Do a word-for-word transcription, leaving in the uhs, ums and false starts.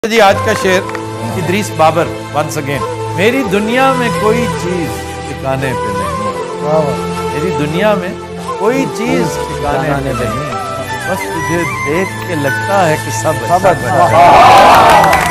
जी आज का शेर इदरीस बाबर वंस अगेन। मेरी दुनिया में कोई चीज ठिकाने पे नहीं, मेरी दुनिया में कोई चीज ठिकाने पे नहीं, बस तुझे देख के लगता है कि सब सब